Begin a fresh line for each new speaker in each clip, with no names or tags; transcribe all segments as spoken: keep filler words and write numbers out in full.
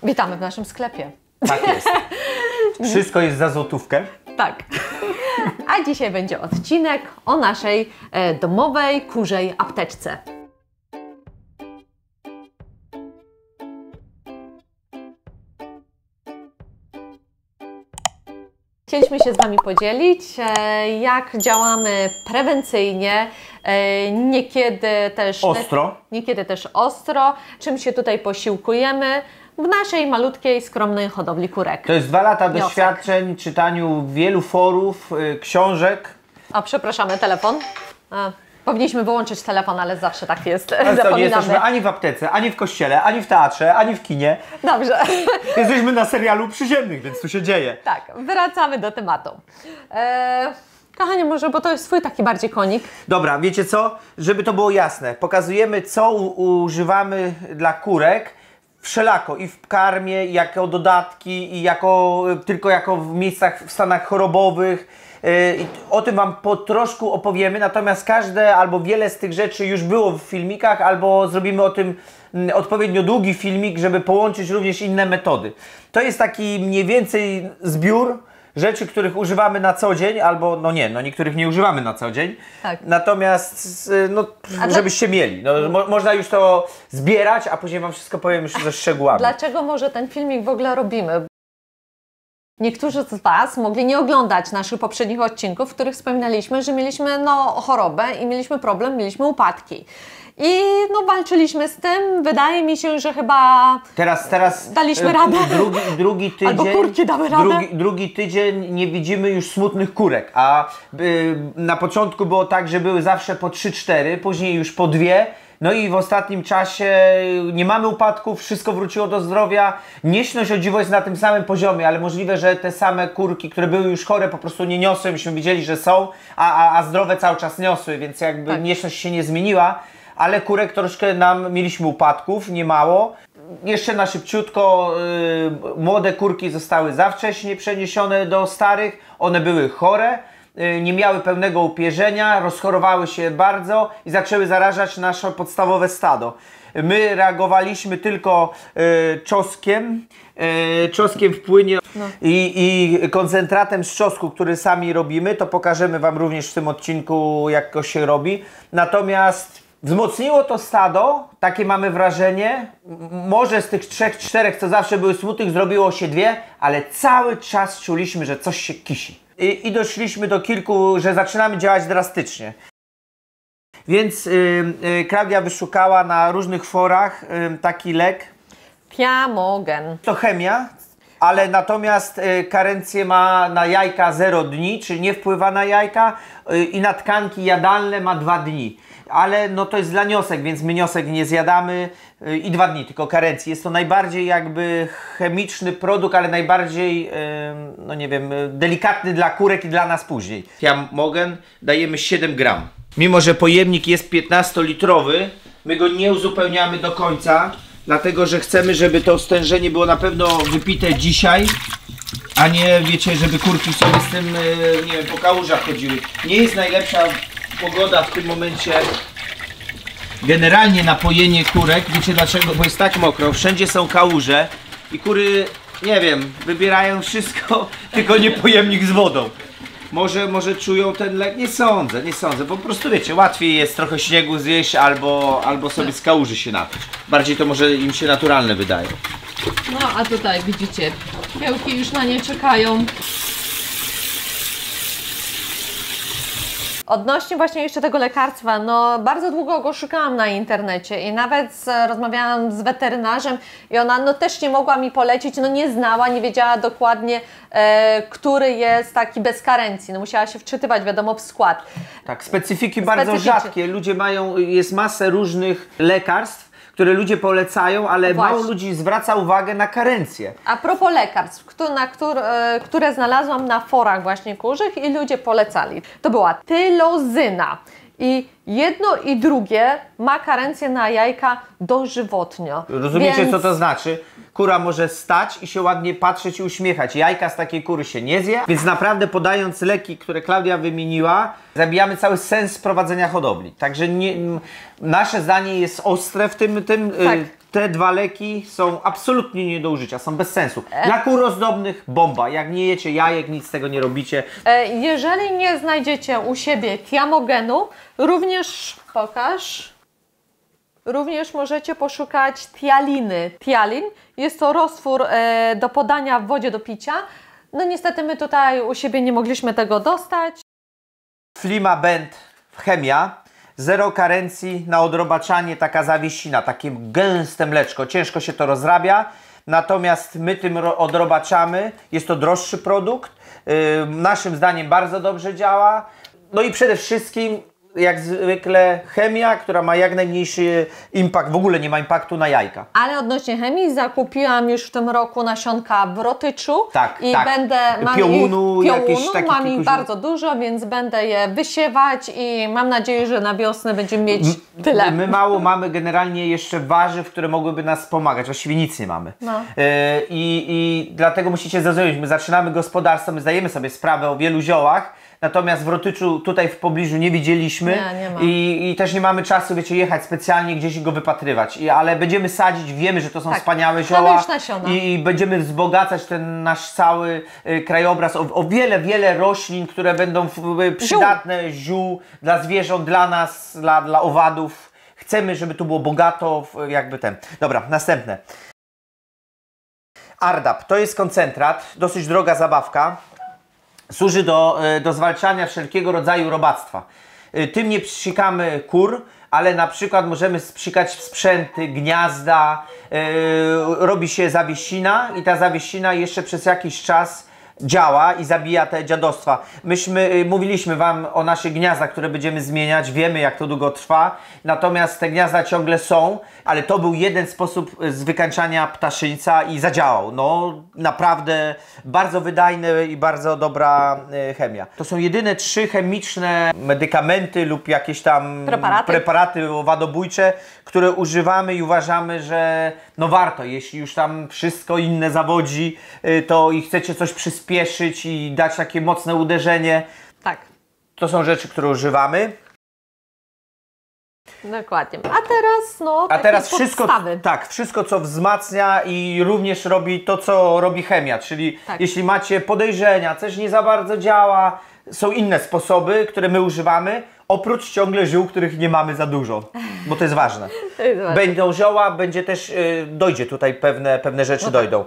Witamy w naszym sklepie.
Tak jest. Wszystko jest za złotówkę.
Tak. A dzisiaj będzie odcinek o naszej e, domowej, kurzej apteczce. Chcieliśmy się z Wami podzielić, e, jak działamy prewencyjnie, e, niekiedy też
Ostro.
niekiedy też ostro, czym się tutaj posiłkujemy w naszej malutkiej, skromnej hodowli kurek.
To jest dwa lata
Wniosek.
doświadczeń, czytaniu wielu forów, y, książek.
A przepraszamy, telefon. A, powinniśmy wyłączyć telefon, ale zawsze tak jest.
Ale to nie
Zapominamy.
jesteśmy ani w aptece, ani w kościele, ani w teatrze, ani w kinie.
Dobrze.
Jesteśmy na serialu Przyziemnych, więc tu się dzieje.
Tak, wracamy do tematu. Eee, kochanie, może, bo to jest swój taki bardziej konik.
Dobra, wiecie co? Żeby to było jasne, pokazujemy, co u- używamy dla kurek wszelako i w karmie, i jako dodatki, i jako, tylko jako w miejscach, w stanach chorobowych. I o tym Wam po troszku opowiemy, natomiast każde albo wiele z tych rzeczy już było w filmikach, albo zrobimy o tym odpowiednio długi filmik, żeby połączyć również inne metody. To jest taki mniej więcej zbiór rzeczy, których używamy na co dzień, albo no nie, no niektórych nie używamy na co dzień.
Tak.
Natomiast, no,
A
żebyście mieli. No, mo można już to zbierać, a później Wam wszystko powiem już ze szczegółami.
Dlaczego może ten filmik w ogóle robimy? Niektórzy z Was mogli nie oglądać naszych poprzednich odcinków, w których wspominaliśmy, że mieliśmy no, chorobę i mieliśmy problem, mieliśmy upadki. I no, walczyliśmy z tym. Wydaje mi się, że chyba
Teraz, teraz
daliśmy
e,
radę.
Drugi, drugi tydzień,
Albo kurki dały radę.
Drugi, drugi tydzień nie widzimy już smutnych kurek, a y, na początku było tak, że były zawsze po trzy cztery, później już po dwie. No i w ostatnim czasie nie mamy upadków, wszystko wróciło do zdrowia. Nieśność o dziwo jest na tym samym poziomie, ale możliwe, że te same kurki, które były już chore, po prostu nie niosły. Myśmy widzieli, że są, a, a, a zdrowe cały czas niosły, więc jakby
tak.
Nieśność się nie zmieniła. Ale kurek troszkę nam, mieliśmy upadków, nie mało. Jeszcze na szybciutko y, młode kurki zostały za wcześnie przeniesione do starych. One były chore, y, nie miały pełnego upierzenia, rozchorowały się bardzo i zaczęły zarażać nasze podstawowe stado. My reagowaliśmy tylko y, czosnkiem, y, czosnkiem w płynie no. i, i koncentratem z czosnku, który sami robimy. To pokażemy Wam również w tym odcinku, jak to się robi. Natomiast wzmocniło to stado, takie mamy wrażenie. Może z tych trzech, czterech, co zawsze były smutnych, zrobiło się dwie, ale cały czas czuliśmy, że coś się kisi. I, i doszliśmy do kilku, że zaczynamy działać drastycznie. Więc yy, yy, Klaudia wyszukała na różnych forach yy, taki lek.
Piamogen.
To chemia, ale natomiast y, karencję ma na jajka zero dni, czyli nie wpływa na jajka y, i na tkanki jadalne ma dwa dni. Ale no to jest dla niosek, więc my niosek nie zjadamy y, i dwa dni, tylko karencji. Jest to najbardziej jakby chemiczny produkt, ale najbardziej, y, no nie wiem, y, delikatny dla kurek i dla nas później. Piamogen dajemy siedem gram. Mimo że pojemnik jest piętnastolitrowy, my go nie uzupełniamy do końca. Dlatego, że chcemy, żeby to stężenie było na pewno wypite dzisiaj, a nie, wiecie, żeby kurki sobie z tym, nie wiem, po kałużach chodziły. Nie jest najlepsza pogoda w tym momencie generalnie na pojenie kurek. Wiecie dlaczego? Bo jest tak mokro, wszędzie są kałuże i kury, nie wiem, wybierają wszystko, tylko nie pojemnik z wodą. Może, może czują ten lek? Nie sądzę, nie sądzę. Po prostu wiecie, łatwiej jest trochę śniegu zjeść albo, albo sobie z kałuży się napić. Bardziej to może im się naturalne wydaje.
No a tutaj widzicie, piełki już na nie czekają. Odnośnie właśnie jeszcze tego lekarstwa, no bardzo długo go szukałam na internecie i nawet z, rozmawiałam z weterynarzem i ona no też nie mogła mi polecić, no nie znała, nie wiedziała dokładnie, e, który jest taki bez karencji, no musiała się wczytywać wiadomo w skład.
Tak, specyfiki bardzo rzadkie, ludzie mają, jest masę różnych lekarstw, które ludzie polecają, ale
Właśnie.
mało ludzi zwraca uwagę na karencję.
A propos lekarstw, które, na które, które znalazłam na forach właśnie kurzych i ludzie polecali. To była tylozyna. I jedno i drugie ma karencję na jajka dożywotnio.
Rozumiecie,
Więc...
co to znaczy? Kura może stać i się ładnie patrzeć i uśmiechać. Jajka z takiej kury się nie zje, więc naprawdę podając leki, które Klaudia wymieniła, zabijamy cały sens prowadzenia hodowli. Także nie, nasze zdanie jest ostre w tym, tym
tak.
te dwa leki są absolutnie nie do użycia, są bez sensu. Dla kur ozdobnych bomba, jak nie jecie jajek, nic z tego nie robicie.
Jeżeli nie znajdziecie u siebie tiamogenu, również pokaż. Również możecie poszukać tialiny. Tialin jest to roztwór e, do podania w wodzie do picia. No niestety my tutaj u siebie nie mogliśmy tego dostać.
Flimabend chemia, zero karencji na odrobaczanie, taka zawiesina, takie gęste mleczko, ciężko się to rozrabia. Natomiast my tym odrobaczamy, jest to droższy produkt, yy, naszym zdaniem bardzo dobrze działa. No i przede wszystkim jak zwykle chemia, która ma jak najmniejszy impact, w ogóle nie ma impaktu na jajka.
Ale odnośnie chemii zakupiłam już w tym roku nasionka wrotyczu
tak,
i
tak.
będę mam
piołunu,
ich,
jakieś
piołunu
takie
mam ich
kilku...
bardzo dużo, więc będę je wysiewać i mam nadzieję, że na wiosnę będziemy mieć tyle.
My mało mamy generalnie jeszcze warzyw, które mogłyby nas pomagać, właściwie nic nie mamy.
No.
Yy, i, I dlatego musicie zrozumieć, my zaczynamy gospodarstwo, my zdajemy sobie sprawę o wielu ziołach, natomiast w Rotyczu tutaj w pobliżu nie widzieliśmy
nie, nie ma.
I, i też nie mamy czasu, wiecie, jechać specjalnie gdzieś i go wypatrywać. I, ale będziemy sadzić, wiemy, że to są
tak.
wspaniałe zioła
i,
i będziemy wzbogacać ten nasz cały y, krajobraz o, o wiele, wiele roślin, które będą w, y, przydatne, ziół dla zwierząt, dla nas, dla, dla owadów. Chcemy, żeby tu było bogato, w, jakby ten. Dobra, następne. Ardap, to jest koncentrat, dosyć droga zabawka. Służy do, do zwalczania wszelkiego rodzaju robactwa. Tym nie psikamy kur, ale na przykład możemy spsikać sprzęty, gniazda, yy, robi się zawiesina i ta zawiesina jeszcze przez jakiś czas działa i zabija te dziadostwa. Myśmy, y, mówiliśmy Wam o naszych gniazdach, które będziemy zmieniać, wiemy jak to długo trwa, natomiast te gniazda ciągle są, ale to był jeden sposób z wykańczania ptaszyńca i zadziałał. No naprawdę bardzo wydajne i bardzo dobra y, chemia. To są jedyne trzy chemiczne medykamenty lub jakieś tam
preparaty,
preparaty owadobójcze, które używamy i uważamy, że no warto, jeśli już tam wszystko inne zawodzi, y, to i chcecie coś przyspieszyć i dać takie mocne uderzenie.
Tak.
To są rzeczy, które używamy.
Dokładnie. A teraz no
A teraz wszystko,
podstawy.
tak, wszystko co wzmacnia i również robi to, co robi chemia, czyli
tak.
jeśli macie podejrzenia, coś nie za bardzo działa, są inne sposoby, które my używamy, oprócz ciągle ziół, których nie mamy za dużo, bo to jest ważne.
To jest ważne.
Będą zioła, będzie też, yy, dojdzie tutaj pewne, pewne rzeczy, no tak. dojdą.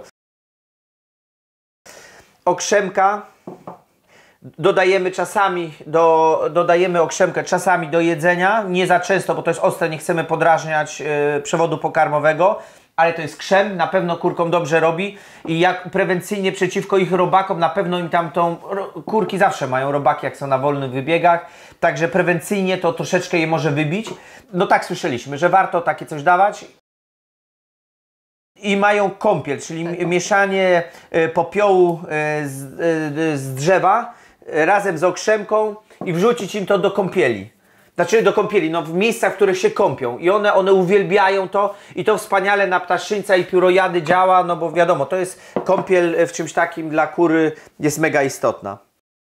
Okrzemka. Dodajemy czasami, do, dodajemy okrzemkę czasami do jedzenia, nie za często, bo to jest ostre, nie chcemy podrażniać yy, przewodu pokarmowego, ale to jest krzem, na pewno kurkom dobrze robi i jak prewencyjnie przeciwko ich robakom, na pewno im tam tą, kurki zawsze mają robaki, jak są na wolnych wybiegach, także prewencyjnie to troszeczkę je może wybić. No tak słyszeliśmy, że warto takie coś dawać. I mają kąpiel, czyli tak. mieszanie popiołu z, z drzewa razem z okrzemką i wrzucić im to do kąpieli. Znaczy do kąpieli, no w miejscach, w których się kąpią i one, one uwielbiają to i to wspaniale na ptaszyńca i piórojady działa, no bo wiadomo, to jest kąpiel w czymś takim dla kury jest mega istotna.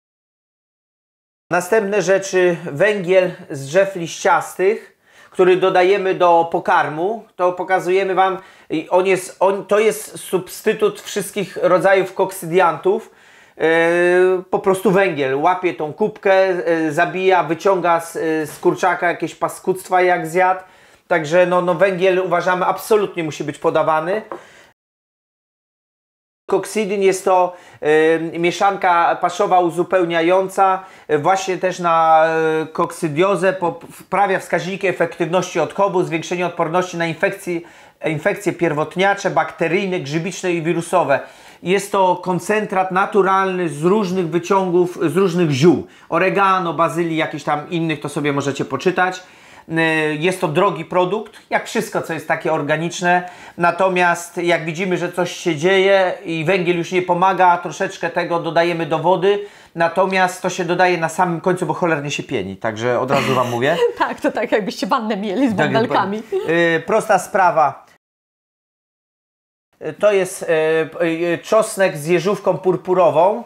Następne rzeczy, węgiel z drzew liściastych, który dodajemy do pokarmu, to pokazujemy Wam, on jest, on, to jest substytut wszystkich rodzajów koksydiantów. Yy, po prostu węgiel łapie tą kubkę, yy, zabija, wyciąga z, yy, z kurczaka jakieś paskudztwa jak zjadł. Także no, no węgiel uważamy absolutnie musi być podawany. Koksydin jest to y, mieszanka paszowa uzupełniająca, y, właśnie też na y, koksydiozę, poprawia wskaźniki efektywności odchowu, zwiększenie odporności na infekcje, infekcje pierwotniacze, bakteryjne, grzybiczne i wirusowe. Jest to koncentrat naturalny z różnych wyciągów, z różnych ziół. Oregano, bazylii, jakichś tam innych, to sobie możecie poczytać. Jest to drogi produkt, jak wszystko, co jest takie organiczne. Natomiast jak widzimy, że coś się dzieje i węgiel już nie pomaga, troszeczkę tego dodajemy do wody. Natomiast to się dodaje na samym końcu, bo cholernie się pieni. Także od razu Wam mówię.
Tak, to tak jakbyście wannę mieli z bąbelkami.
Tak, yy, prosta sprawa. To jest yy, czosnek z jeżówką purpurową.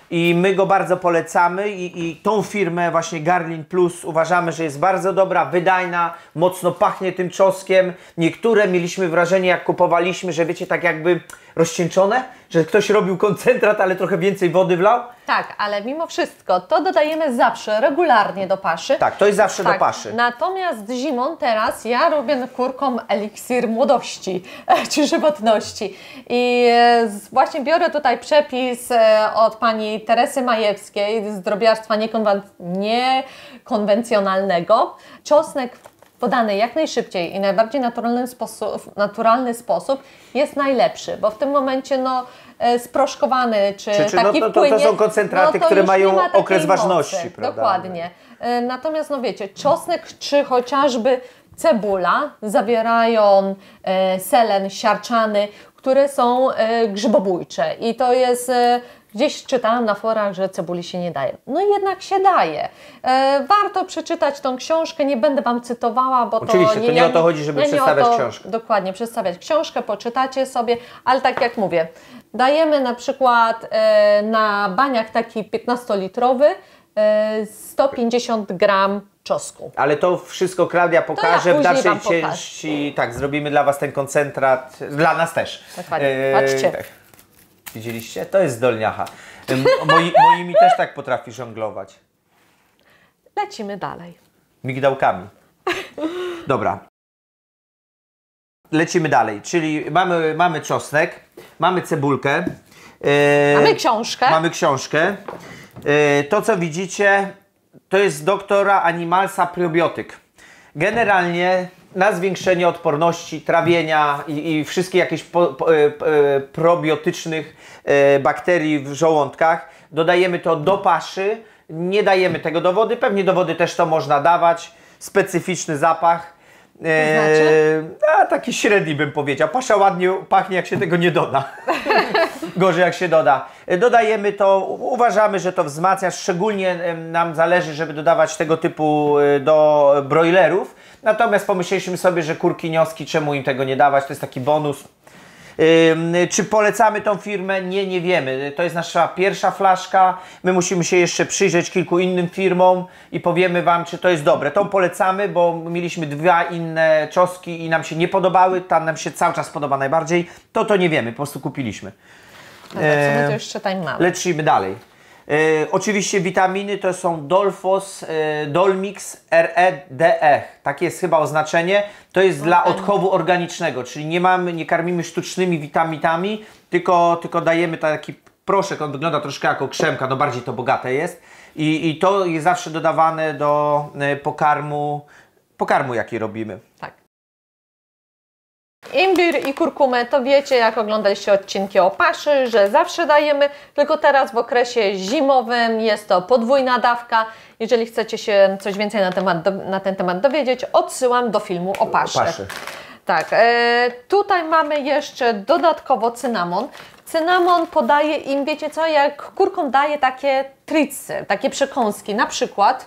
I my go bardzo polecamy i, i tą firmę właśnie Garlin Plus uważamy, że jest bardzo dobra, wydajna, mocno pachnie tym czosnkiem. Niektóre mieliśmy wrażenie, jak kupowaliśmy, że wiecie, tak jakby rozcieńczone, że ktoś robił koncentrat, ale trochę więcej wody wlał.
Tak, ale mimo wszystko to dodajemy zawsze, regularnie do paszy.
Tak, to jest zawsze
tak.
do paszy.
Natomiast zimą teraz ja robię kurkom eliksir młodości czy żywotności. I właśnie biorę tutaj przepis od pani Teresy Majewskiej z drobiarstwa niekonwen niekonwencjonalnego. Czosnek podany jak najszybciej i najbardziej naturalny sposób, naturalny sposób jest najlepszy, bo w tym momencie no, sproszkowany czy,
czy, czy
taki
no to, to,
wpłynie,
to są koncentraty,
no to
które
już
mają
nie ma takiej
okres ważności,
mocy.
prawda?
Dokładnie. Natomiast no wiecie, czosnek czy chociażby cebula zawierają e, selen, siarczany, które są e, grzybobójcze i to jest... E, Gdzieś czytałam na forach, że cebuli się nie daje. No jednak się daje. E, warto przeczytać tą książkę, nie będę Wam cytowała, bo
Oczywiście,
to nie,
to nie
ja
o to chodzi, żeby
ja
przedstawiać
to,
książkę.
Dokładnie, przedstawiać książkę, poczytacie sobie, ale tak jak mówię, dajemy na przykład e, na baniak taki piętnastolitrowy e, sto pięćdziesiąt gram czosnku.
Ale to wszystko Klaudia pokaże
ja
w dalszej
wam pokażę.
części. Tak, zrobimy dla Was ten koncentrat, dla nas też.
Dokładnie, patrzcie.
Tak. Widzieliście? To jest zdolniacha. Moi, moimi też tak potrafi żonglować.
Lecimy dalej.
Migdałkami. Dobra. Lecimy dalej, czyli mamy, mamy czosnek, mamy cebulkę. Yy,
Mamy książkę.
Mamy książkę. Yy, to, co widzicie, to jest doktora Animalsa probiotyk. Generalnie na zwiększenie odporności, trawienia i, i wszystkich jakichś po, po, e, probiotycznych e, bakterii w żołądkach. Dodajemy to do paszy, nie dajemy tego do wody, pewnie do wody też to można dawać. Specyficzny zapach. E,
znaczy?
A taki średni bym powiedział. Pasza ładnie pachnie, jak się tego nie doda. Gorzej jak się doda. Dodajemy to, uważamy, że to wzmacnia, szczególnie nam zależy, żeby dodawać tego typu do broilerów. Natomiast pomyśleliśmy sobie, że kurki nioski, czemu im tego nie dawać, to jest taki bonus. Yy, czy polecamy tą firmę? Nie, nie wiemy. To jest nasza pierwsza flaszka. My musimy się jeszcze przyjrzeć kilku innym firmom i powiemy Wam, czy to jest dobre. Tą polecamy, bo mieliśmy dwa inne czoski i nam się nie podobały. Ta nam się cały czas podoba najbardziej. To to nie wiemy, po prostu kupiliśmy.
Dobra, co my to jeszcze tutaj mamy?
Lecimy dalej. E, oczywiście witaminy to są Dolfos, e, Dolmix, R E D E. Takie jest chyba oznaczenie. To jest no, dla ten. odchowu organicznego, czyli nie mamy, nie karmimy sztucznymi witaminami, tylko, tylko dajemy taki proszek, on wygląda troszkę jako krzemka, no bardziej to bogate jest. I, i to jest zawsze dodawane do e, pokarmu, pokarmu jaki robimy.
Tak. Imbir i kurkumę to wiecie, jak oglądaliście odcinki o paszy, że zawsze dajemy, tylko teraz w okresie zimowym jest to podwójna dawka. Jeżeli chcecie się coś więcej na, temat, na ten temat dowiedzieć, odsyłam do filmu o paszy. O paszy. Tak, e, tutaj mamy jeszcze dodatkowo cynamon. Cynamon podaje im, wiecie co, jak kurkom daje takie tricy, takie przekąski, na przykład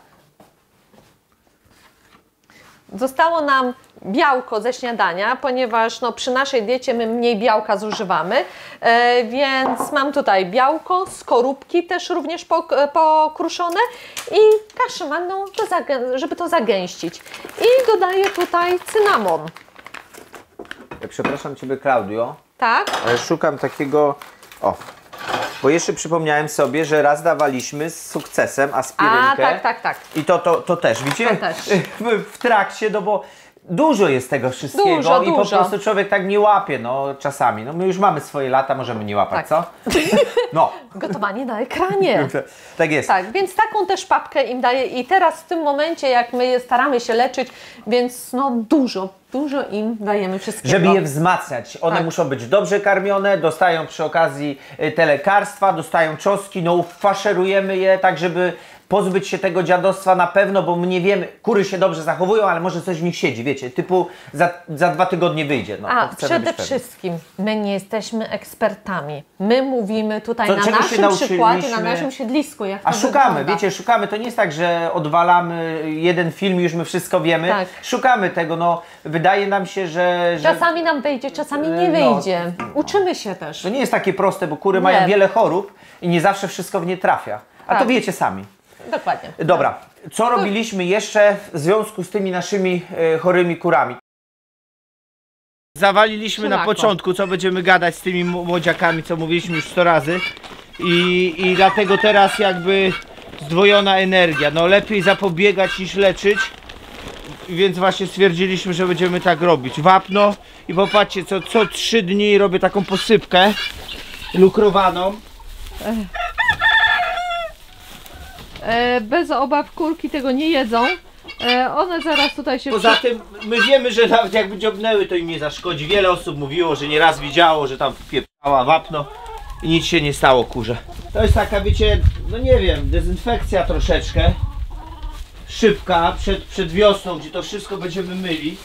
zostało nam białko ze śniadania, ponieważ no, przy naszej diecie my mniej białka zużywamy, e, więc mam tutaj białko, skorupki też również pokruszone i kaszę manną, żeby to zagęścić. I dodaję tutaj cynamon.
Przepraszam Ciebie, Klaudio.
Tak?
Szukam takiego... O, bo jeszcze przypomniałem sobie, że raz dawaliśmy z sukcesem aspirynkę.
A, tak, tak, tak.
I to, to, to też, widzicie?
To też.
W, w trakcie, no bo dużo jest tego wszystkiego
dużo,
i
dużo.
po prostu człowiek tak nie łapie, no czasami. No my już mamy swoje lata, możemy nie łapać,
tak.
co? No.
Gotowanie na ekranie.
Tak jest.
Tak, więc taką też papkę im daję i teraz w tym momencie, jak my staramy się leczyć, więc no dużo, dużo im dajemy wszystkiego.
Żeby je wzmacniać. One
tak.
muszą być dobrze karmione, dostają przy okazji te lekarstwa, dostają czosnki, no faszerujemy je tak, żeby pozbyć się tego dziadostwa na pewno, bo my nie wiemy, kury się dobrze zachowują, ale może coś w nich siedzi, wiecie, typu za, za dwa tygodnie wyjdzie. No,
A przede wszystkim my nie jesteśmy ekspertami. My mówimy tutaj
Co,
na
czego się
naszym przykładzie, na
nauczyliśmy?
naszym siedlisku, jak
A
to
szukamy,
wygląda.
wiecie, szukamy, to nie jest tak, że odwalamy jeden film i już my wszystko wiemy.
Tak.
Szukamy tego, no wydaje nam się, że... że...
Czasami nam wyjdzie, czasami nie
No.
wyjdzie. Uczymy się też.
To nie jest takie proste, bo kury
Nie.
mają wiele chorób i nie zawsze wszystko w nie trafia. A
Tak.
to wiecie sami.
Dokładnie.
Dobra, co robiliśmy jeszcze w związku z tymi naszymi e, chorymi kurami? Zawaliliśmy na
Szlako.
początku, co będziemy gadać z tymi młodziakami, co mówiliśmy już sto razy. I, I dlatego teraz jakby zdwojona energia. No lepiej zapobiegać niż leczyć. Więc właśnie stwierdziliśmy, że będziemy tak robić. Wapno i popatrzcie, co, co trzy dni robię taką posypkę lukrowaną.
E, bez obaw kurki tego nie jedzą. E, one zaraz tutaj się...
Poza tym my wiemy, że nawet jakby dziobnęły, to im nie zaszkodzi. Wiele osób mówiło, że nieraz widziało, że tam pieprzała wapno i nic się nie stało kurze. To jest taka, wiecie, no nie wiem, dezynfekcja troszeczkę. Szybka, przed, przed wiosną, gdzie to wszystko będziemy myli.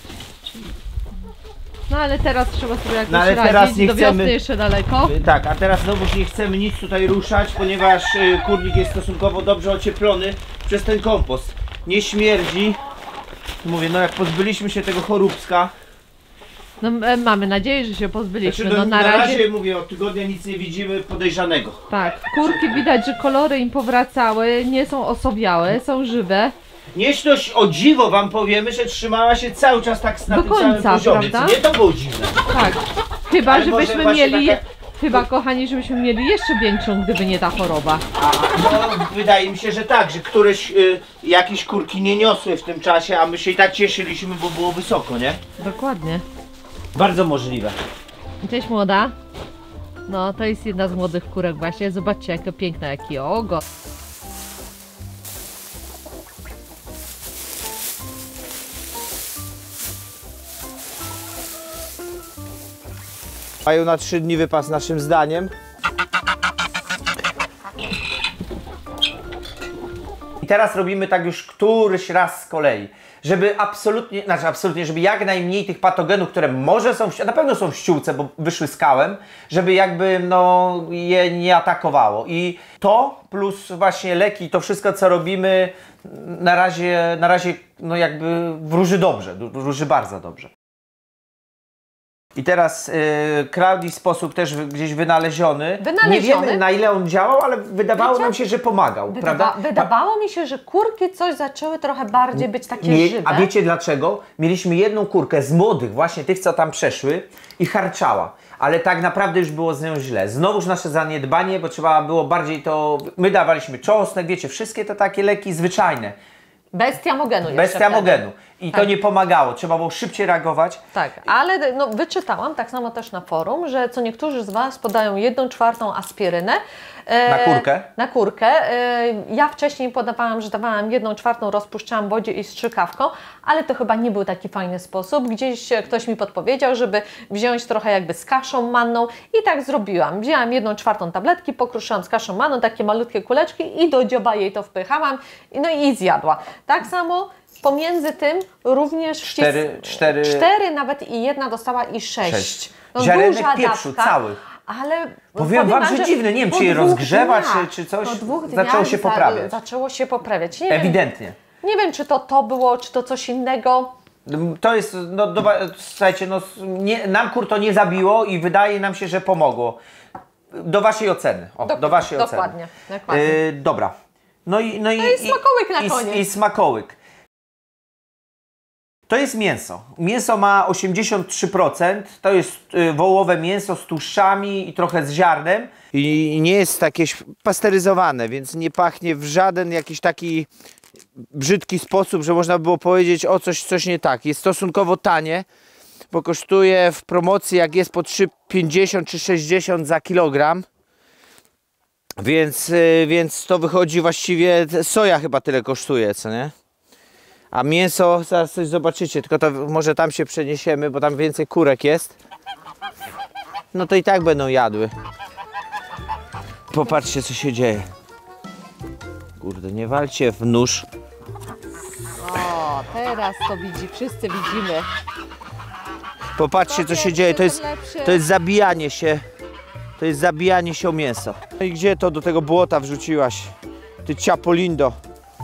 No ale teraz trzeba sobie jakoś
No, ale
radzić,
teraz nie
do
chcemy-
wiosny jeszcze daleko.
Y, Tak, a teraz znowu nie chcemy nic tutaj ruszać, ponieważ y, kurnik jest stosunkowo dobrze ocieplony przez ten kompost. Nie śmierdzi. Mówię, no jak pozbyliśmy się tego choróbska,
No e, mamy nadzieję, że się pozbyliśmy.
znaczy,
No
no,
na razie...
mówię, od tygodnia nic nie widzimy podejrzanego.
Tak, kurki widać, że kolory im powracały, nie są osobiałe, są żywe.
Nieśność, o dziwo wam powiemy, że trzymała się cały czas tak na
Do
tym samym
końca,
poziomie.
prawda?
Co nie, to było dziwne.
Tak. Chyba,
Ale może
żebyśmy
właśnie
mieli...
taka-
Chyba, kochani, żebyśmy mieli jeszcze większą, gdyby nie ta choroba.
A, no, wydaje mi się, że tak, że któreś y, jakieś kurki nie niosły w tym czasie, a my się i tak cieszyliśmy, bo było wysoko, nie?
Dokładnie.
Bardzo możliwe.
Cześć młoda. No, to jest jedna z młodych kurek właśnie. Zobaczcie, jaka piękna, jaki ogon.
Mają na trzy dni wypas naszym zdaniem. I teraz robimy tak już któryś raz z kolei, żeby absolutnie, znaczy absolutnie, żeby jak najmniej tych patogenów, które może są, w, na pewno są w ściółce, bo wyszły skałem, żeby jakby no je nie atakowało. I to plus właśnie leki, to wszystko co robimy na razie, na razie no jakby wróży dobrze, wróży bardzo dobrze. I teraz y, Claudii sposób też wy- gdzieś wynaleziony.
Wynaleziony?
Nie wiemy na ile on działał, ale wydawało
Wiecie?
nam się, że pomagał,
Wydawa
prawda?
wydawało mi się, że kurki coś zaczęły trochę bardziej być takie
Nie,
żywe.
a wiecie dlaczego? Mieliśmy jedną kurkę z młodych, właśnie tych, co tam przeszły i harczała. Ale tak naprawdę już było z nią źle. Znowuż nasze zaniedbanie, bo trzeba było bardziej to... My dawaliśmy czosnek, wiecie, wszystkie to takie leki zwyczajne.
Bez tiamogenu jeszcze
Bez
wtedy.
tiamogenu. I to
Tak.
nie pomagało. Trzeba było szybciej reagować.
Tak, ale no, wyczytałam tak samo też na forum, że co niektórzy z Was podają jedną czwartą aspirynę. e,
Na kurkę?
Na kurkę. E, ja wcześniej podawałam, że dawałam jedną czwartą, rozpuszczałam w wodzie i strzykawką, ale to chyba nie był taki fajny sposób. Gdzieś e, ktoś mi podpowiedział, żeby wziąć trochę jakby z kaszą manną i tak zrobiłam. Wzięłam jedną czwartą tabletki, pokruszyłam z kaszą manną, takie malutkie kuleczki i do dzioba jej to wpychałam, no i zjadła. Tak samo pomiędzy tym również
Cztery-
wcis-
cztery-
cztery nawet i jedna dostała i sześć.
Sześć.
No,
Ziarenek
duża
pieprzu
dawka,
całych.
Ale
Powiem wam, że dziwne, nie wiem,
po
czy je
dwóch
rozgrzewa,
dniach-
czy- czy coś,
po dwóch
zaczęło
dniach
się poprawiać.
Za, zaczęło się poprawiać. Nie wiem,
Ewidentnie.
nie wiem, czy to to było, czy to coś innego.
To jest, no do, słuchajcie, no, nie, nam kur to nie zabiło i wydaje nam się, że pomogło. Do waszej oceny. O,
Dok-
do waszej
dokładnie,
oceny.
dokładnie.
Yy, dobra. No i, no i,
No i smakołyk na
i,
koniec.
I smakołyk. To jest mięso. Mięso ma osiemdziesiąt trzy procent. To jest y, wołowe mięso z tłuszczami i trochę z ziarnem. I nie jest takie pasteryzowane, więc nie pachnie w żaden jakiś taki brzydki sposób, że można było powiedzieć o coś, coś nie tak. Jest stosunkowo tanie, bo kosztuje w promocji, jak jest po trzy pięćdziesiąt czy sześćdziesiąt za kilogram. Więc, y, więc to wychodzi właściwie, soja chyba tyle kosztuje, co nie? A mięso, zaraz coś zobaczycie, tylko to może tam się przeniesiemy, bo tam więcej kurek jest. No to i tak będą jadły. Popatrzcie, co się dzieje. Kurde, nie walcie w nóż.
O, teraz to widzi, wszyscy widzimy.
Popatrzcie, co się dzieje. To jest, to jest zabijanie się. To jest zabijanie się o mięso. No i gdzie to do tego błota wrzuciłaś? Ty ciapolindo.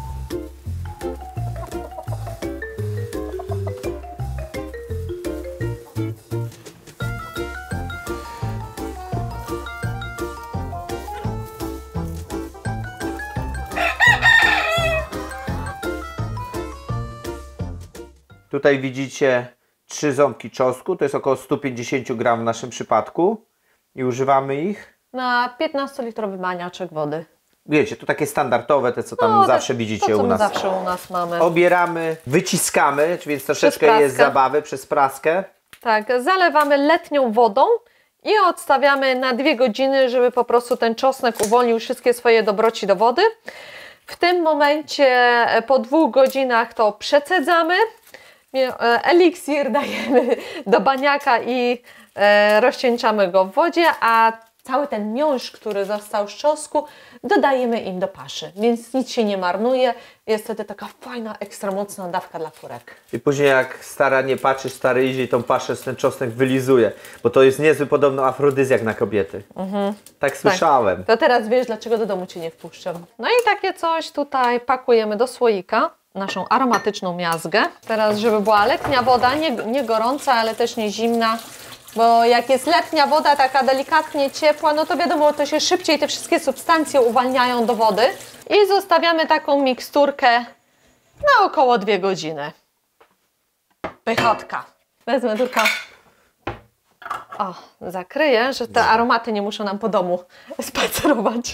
Tutaj widzicie trzy ząbki czosnku, to jest około sto pięćdziesiąt gramów w naszym przypadku i używamy ich.
Na piętnastolitrowy maniaczek wody.
Wiecie, to takie standardowe, te co tam
No,
zawsze
to,
widzicie
to, co
u
my
nas.
zawsze u nas mamy.
Obieramy, wyciskamy, więc troszeczkę
praskę.
jest zabawy przez praskę.
Tak, zalewamy letnią wodą i odstawiamy na dwie godziny, żeby po prostu ten czosnek uwolnił wszystkie swoje dobroci do wody. W tym momencie po dwóch godzinach to przecedzamy. Eliksir dajemy do baniaka i e, rozcieńczamy go w wodzie, a cały ten miąższ, który został z czosnku, dodajemy im do paszy, więc nic się nie marnuje. Jest wtedy taka fajna, ekstra mocna dawka dla kurek.
I później jak stara nie patrzy, stary idzie i tą paszę, ten czosnek wylizuje, bo to jest niezły podobno afrodyzjak na kobiety. Mhm. Tak słyszałem.
Tak. To teraz wiesz, dlaczego do domu Cię nie wpuszczam. No i takie coś tutaj pakujemy do słoika, naszą aromatyczną miazgę. Teraz, żeby była letnia woda, nie, nie gorąca, ale też nie zimna, bo jak jest letnia woda taka delikatnie ciepła, no to wiadomo, to się szybciej te wszystkie substancje uwalniają do wody i zostawiamy taką miksturkę na około dwie godziny. Pychotka. Wezmę tylko, o, zakryję, że te aromaty nie muszą nam po domu spacerować.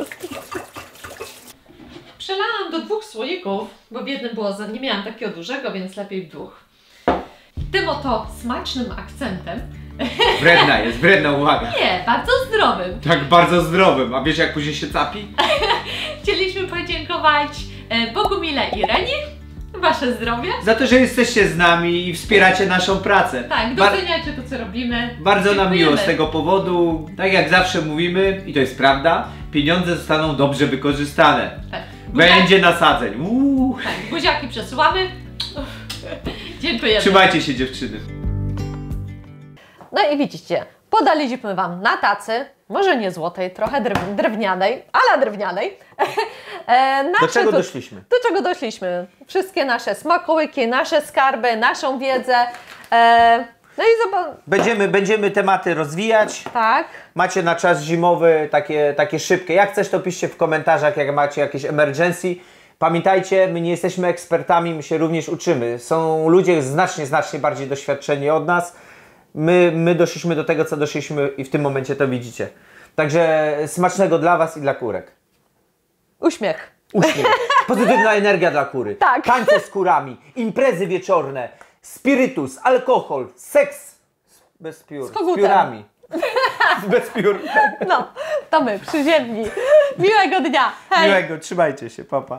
Przelałam do dwóch słoików, bo w jednym było za, nie miałam takiego dużego, więc lepiej w dwóch. Tym oto smacznym akcentem.
Wredna jest, wredna uwaga.
Nie, bardzo zdrowym.
Tak bardzo zdrowym, a wiesz jak później się capi?
Chcieliśmy podziękować e, Bogumile i Reni. Wasze zdrowie.
Za to, że jesteście z nami i wspieracie naszą pracę.
Tak,
Bar
doceniacie to, co robimy.
Bardzo nam
Dziękujemy.
miło z tego powodu. Tak jak zawsze mówimy, i to jest prawda, pieniądze zostaną dobrze wykorzystane.
Tak.
Będzie nasadzeń. Uuu.
Tak, buziaki przesyłamy. Dziękujemy.
Trzymajcie się dziewczyny.
No i widzicie, podaliśmy Wam na tacy, może nie złotej, trochę drew drewnianej, ale drewnianej. e,
Do czego
tu,
doszliśmy?
Do czego doszliśmy? Wszystkie nasze smakołyki, nasze skarby, naszą wiedzę. E, no i zobacz.
Będziemy, będziemy tematy rozwijać.
Tak.
Macie na czas zimowy takie, takie szybkie. Jak coś, to piszcie w komentarzach, jak macie jakieś emergency. Pamiętajcie, my nie jesteśmy ekspertami, my się również uczymy. Są ludzie znacznie, znacznie bardziej doświadczeni od nas. My, my doszliśmy do tego, co doszliśmy i w tym momencie to widzicie. Także smacznego dla Was i dla kurek.
Uśmiech.
Uśmiech. Pozytywna energia dla kury.
Tak.
Tańce z kurami, imprezy wieczorne, spirytus, alkohol, seks bez piór,
Z kogutem.
z piórami. Bez piór.
No, to my, przyziemni. Miłego dnia. Hej.
Miłego, trzymajcie się, papa.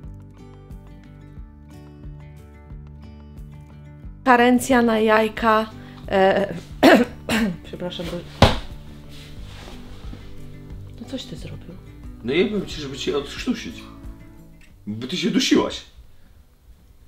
Karencja na jajka. E, Przepraszam, bo... No coś Ty zrobił.
No ja bym ci, żeby cię odkrztusić. Bo ty się dusiłaś.